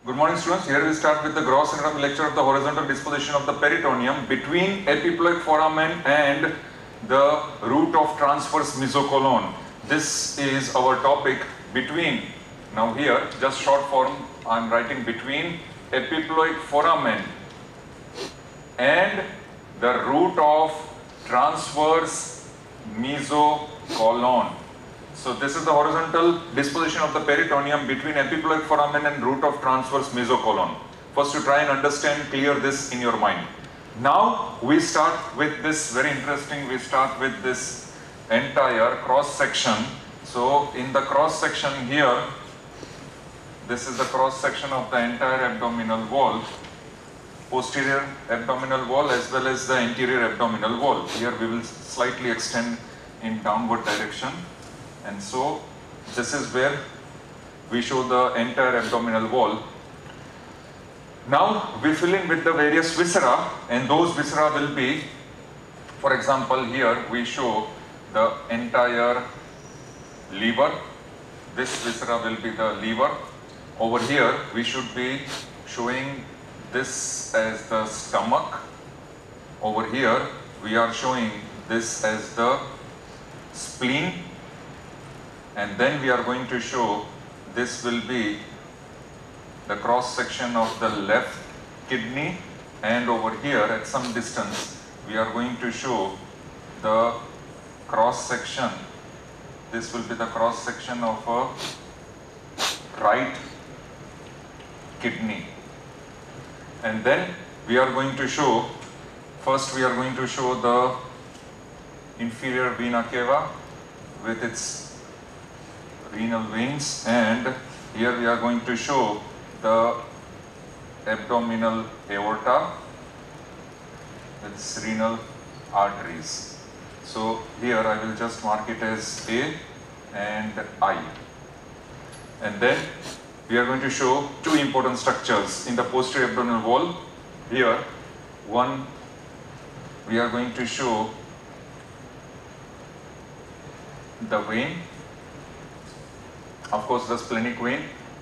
Good morning, students. Here we start with the gross anatomy lecture of the horizontal disposition of the peritoneum between epiploic foramen and the root of transverse mesocolon. This is our topic between. Now here, just short form, I am writing between epiploic foramen and the root of transverse mesocolon. So this is the horizontal disposition of the peritoneum between epiploic foramen and root of transverse mesocolon. First, you try and understand, clear this in your mind. Now we start with this very interesting, we start with this entire cross section. So in the cross section here, this is the cross section of the entire abdominal wall, posterior abdominal wall as well as the anterior abdominal wall. Here we will slightly extend in downward direction. And so this is where we show the entire abdominal wall. Now we fill in with the various viscera, and those viscera will be, for example, here we show the entire liver. This viscera will be the liver. Over here we should be showing this as the stomach. Over here we are showing this as the spleen. And then we are going to show this will be the cross section of the left kidney, and over here at some distance we are going to show the cross section. This will be the cross section of a right kidney. And then we are going to show, first we are going to show the inferior vena cava with its renal veins, and here we are going to show the abdominal aorta with its renal arteries. So here I will just mark it as A and I. And then we are going to show two important structures in the posterior abdominal wall. Here, one, we are going to show the vein, of course the splenic vein,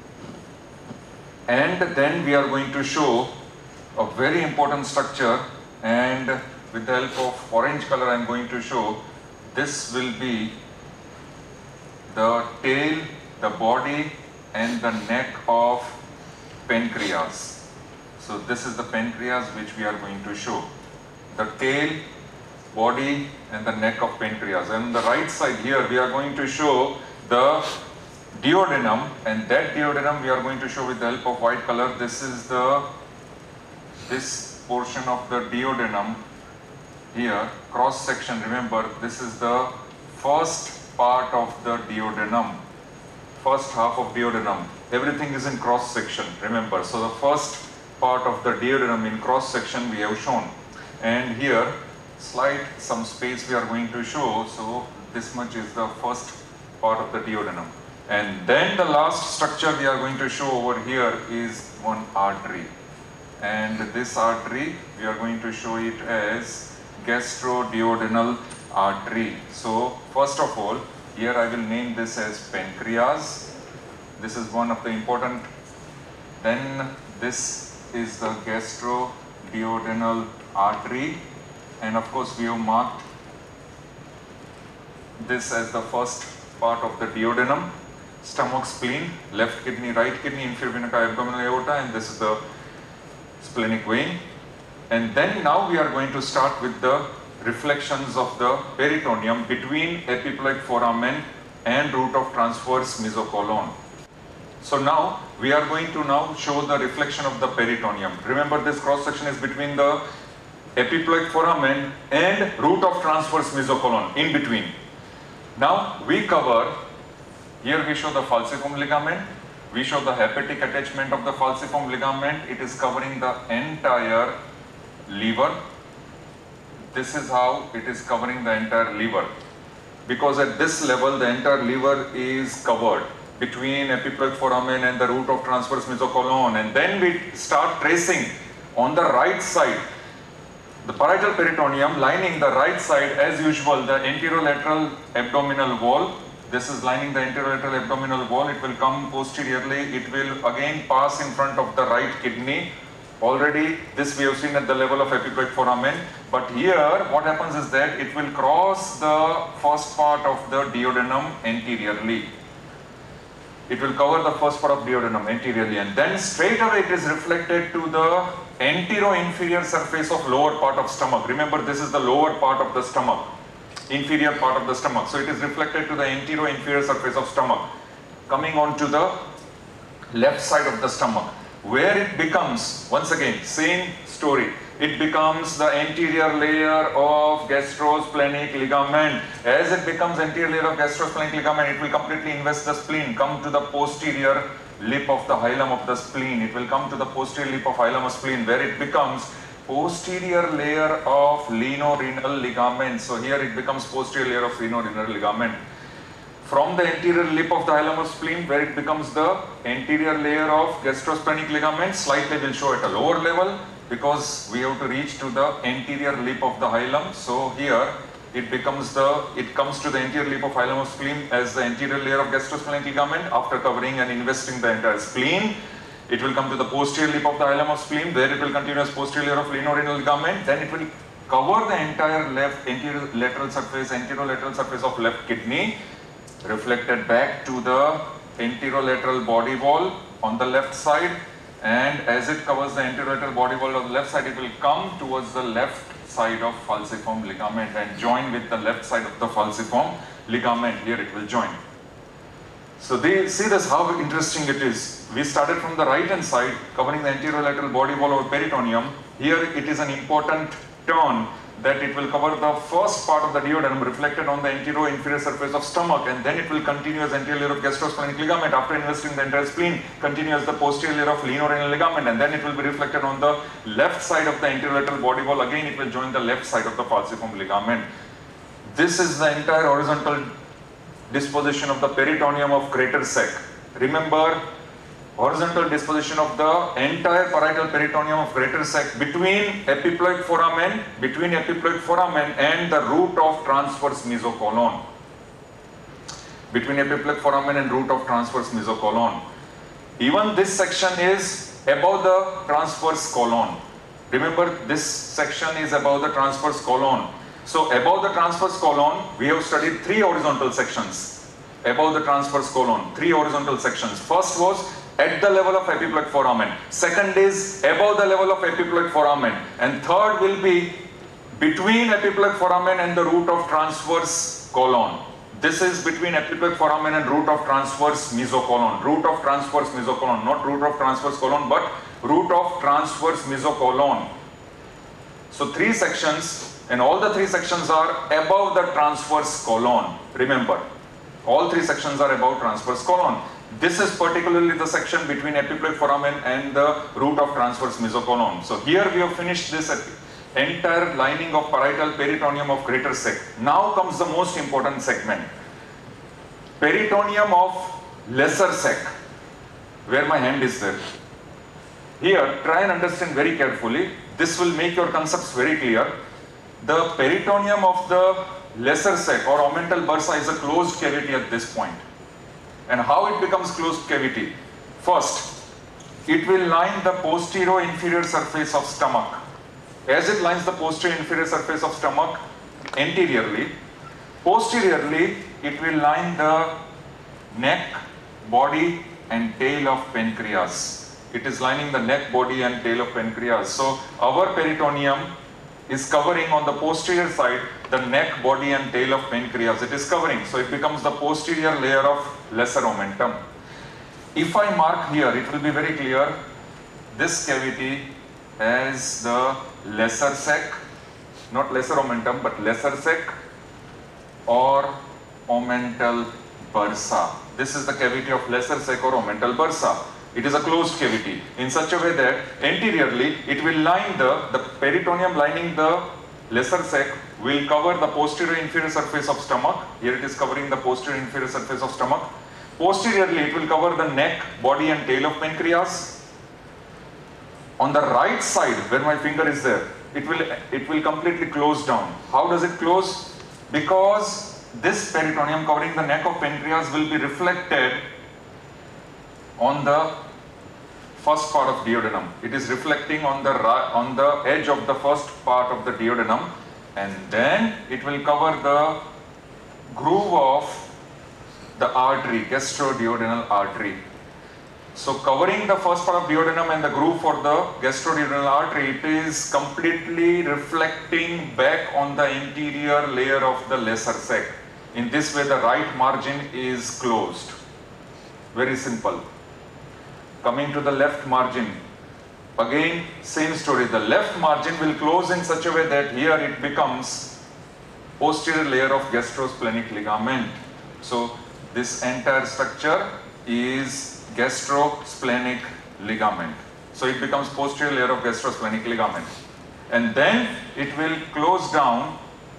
and then we are going to show a very important structure, and with the help of orange color I am going to show this will be the tail, the body and the neck of pancreas. So this is the pancreas which we are going to show, the tail, body and the neck of pancreas. And on the right side here we are going to show the duodenum, and that duodenum we are going to show with the help of white color. This is this portion of the duodenum here, cross section. Remember, this is the first part of the duodenum, first half of duodenum. Everything is in cross section, remember. So the first part of the duodenum in cross section we have shown, and here slight some space we are going to show. So this much is the first part of the duodenum. And then the last structure we are going to show over here is one artery, and this artery we are going to show it as gastroduodenal artery. So first of all, here I will name this as pancreas. This is one of the important. Then this is the gastroduodenal artery, and of course we have marked this as the first part of the duodenum. Stomach, spleen, left kidney, right kidney, inferior vena cava, abdominal aorta, and this is the splenic vein. And then now we are going to start with the reflections of the peritoneum between epiploic foramen and root of transverse mesocolon. So now we are going to now show the reflection of the peritoneum. Remember, this cross section is between the epiploic foramen and root of transverse mesocolon, in between. Now we cover, here we show the falciform ligament, we show the hepatic attachment of the falciform ligament. It is covering the entire liver. This is how it is covering the entire liver, because at this level the entire liver is covered between epiploic foramen and the root of transverse mesocolon. And then we start tracing on the right side, the parietal peritoneum lining the right side, as usual, the anterolateral abdominal wall, This is lining the anterolateral abdominal wall. It will come posteriorly. It will again pass in front of the right kidney. Already this we have seen at the level of epiploic foramen. But here what happens is that it will cross the first part of the duodenum anteriorly. It will cover the first part of duodenum anteriorly, and then straight away it is reflected to the antero-inferior surface of lower part of stomach. Remember, this is the lower part of the stomach, inferior part of the stomach. So it is reflected to the antero-inferior surface of stomach, coming on to the left side of the stomach, where it becomes, once again, same story. It becomes the anterior layer of gastrosplenic ligament. As it becomes anterior layer of gastrosplenic ligament, it will completely invest the spleen, come to the posterior lip of the hilum of the spleen. It will come to the posterior lip of hilum of spleen, where it becomes posterior layer of linorenal ligament. So here it becomes posterior layer of linorenal ligament. From the anterior lip of the hilum of spleen, where it becomes the anterior layer of gastrosplenic ligament, slightly will show at a lower level, because we have to reach to the anterior lip of the hilum. So here it comes to the anterior lip of hilum of spleen as the anterior layer of gastrosplenic ligament. After covering and investing the entire spleen, it will come to the posterior lip of the hilum of spleen, where it will continue as posterior layer of linorenal ligament. Then it will cover the entire left anterolateral surface of left kidney, reflected back to the anterolateral body wall on the left side. And as it covers the anterolateral body wall on the left side, it will come towards the left side of falciform ligament and join with the left side of the falciform ligament. Here it will join. So see this, how interesting it is. We started from the right hand side, covering the anterolateral body wall of peritoneum. Here it is an important turn, that it will cover the first part of the duodenum, reflected on the antero-inferior surface of stomach, and then it will continue as anterior layer of gastrosplenic ligament. After investing the entire spleen, continue as the posterior layer of linorenal ligament, and then it will be reflected on the left side of the anterolateral body wall. Again, it will join the left side of the falciform ligament. This is the entire horizontal disposition of the peritoneum of Greater-Sec. Remember, horizontal disposition of the entire parietal peritoneum of Greater-Sec between epiploic foramen and the root of transverse mesocolon. Between epiploic foramen and root of transverse mesocolon. Even this section is above the transverse colon. Remember, this section is above the transverse colon. So above the transverse colon, we have studied 3 horizontal sections. Above the transverse colon, 3 horizontal sections. First was at the level of epiploic foramen. Second is above the level of epiploic foramen. And third will be between epiploic foramen and the root of transverse colon. This is between epiploic foramen and root of transverse mesocolon. Root of transverse mesocolon, not root of transverse colon, but root of transverse mesocolon. So 3 sections, and all the 3 sections are above the transverse colon. Remember, all 3 sections are above transverse colon. This is particularly the section between epiploic foramen and the root of transverse mesocolon. So here we have finished this entire lining of parietal peritoneum of Greater-Sec. Now comes the most important segment. Peritoneum of Lesser-Sec, where my hand is there. Here, try and understand very carefully. This will make your concepts very clear. The peritoneum of the Lesser-Sec or omental bursa is a closed cavity at this point. And how it becomes closed cavity? First, it will line the posterior-inferior surface of stomach. As it lines the posterior-inferior surface of stomach anteriorly, posteriorly it will line the neck, body and tail of pancreas. It is lining the neck, body and tail of pancreas. So our peritoneum is covering on the posterior side the neck, body and tail of pancreas. It is covering, so it becomes the posterior layer of lesser omentum. If I mark here, it will be very clear, this cavity as the Lesser-Sec, not lesser omentum but Lesser-Sec or omental bursa. This is the cavity of Lesser-Sec or omental bursa. It is a closed cavity in such a way that anteriorly it will line the peritoneum lining the Lesser-Sec will cover the posterior inferior surface of stomach. Here it is covering the posterior inferior surface of stomach. Posteriorly it will cover the neck, body and tail of pancreas. On the right side where my finger is there, it will completely close down. How does it close? Because this peritoneum covering the neck of pancreas will be reflected on the first part of duodenum. It is reflecting on the edge of the first part of the duodenum, and then it will cover the groove of the artery, gastroduodenal artery. So covering the first part of duodenum and the groove for the gastroduodenal artery, it is completely reflecting back on the anterior layer of the lesser sac. In this way, the right margin is closed. Very simple. Coming to the left margin, again same story. The left margin will close in such a way that here it becomes posterior layer of gastrosplenic ligament. So this entire structure is gastrosplenic ligament. So it becomes posterior layer of gastrosplenic ligament. And then it will close down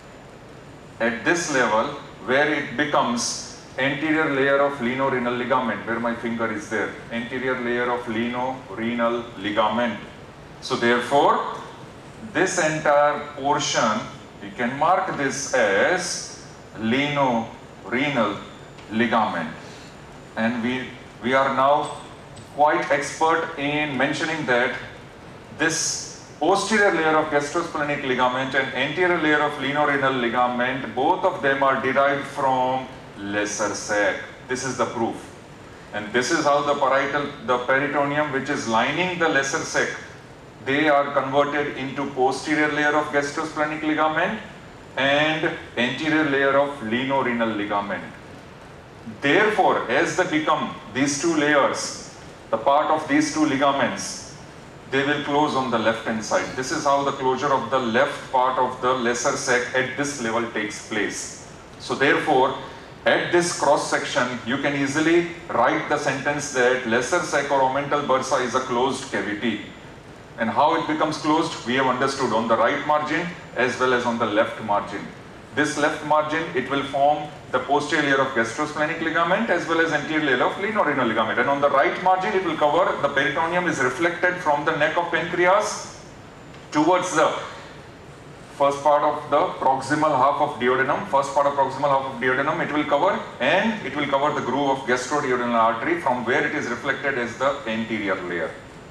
at this level where it becomes anterior layer of lino-renal ligament, where my finger is there. Anterior layer of lino-renal ligament. So therefore, this entire portion, we can mark this as lino-renal ligament. And we are now quite expert in mentioning that this posterior layer of gastrosplenic ligament and anterior layer of lino-renal ligament, both of them are derived from lesser sac. This is the proof. And this is how the peritoneum, which is lining the lesser sac, they are converted into posterior layer of gastrosplenic ligament and anterior layer of lino-renal ligament. Therefore, as they become these two layers, the part of these two ligaments, they will close on the left hand side. This is how the closure of the left part of the lesser sac at this level takes place. So therefore, at this cross section, you can easily write the sentence that lesser sac or omental bursa is a closed cavity. And how it becomes closed, we have understood on the right margin as well as on the left margin. This left margin, it will form the posterior layer of gastrosplenic ligament as well as anterior layer of lino-renal ligament. And on the right margin, it will cover, the peritoneum is reflected from the neck of pancreas towards the first part of the proximal half of duodenum. First part of proximal half of duodenum it will cover, and it will cover the groove of gastroduodenal artery from where it is reflected as the anterior layer.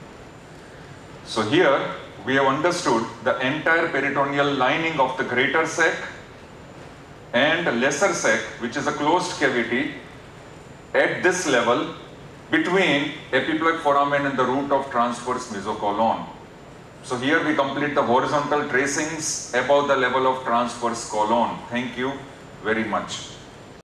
So here we have understood the entire peritoneal lining of the greater sac and lesser sac, which is a closed cavity at this level between epiploic foramen and the root of transverse mesocolon. So here we complete the horizontal tracings above the level of transverse colon. Thank you very much.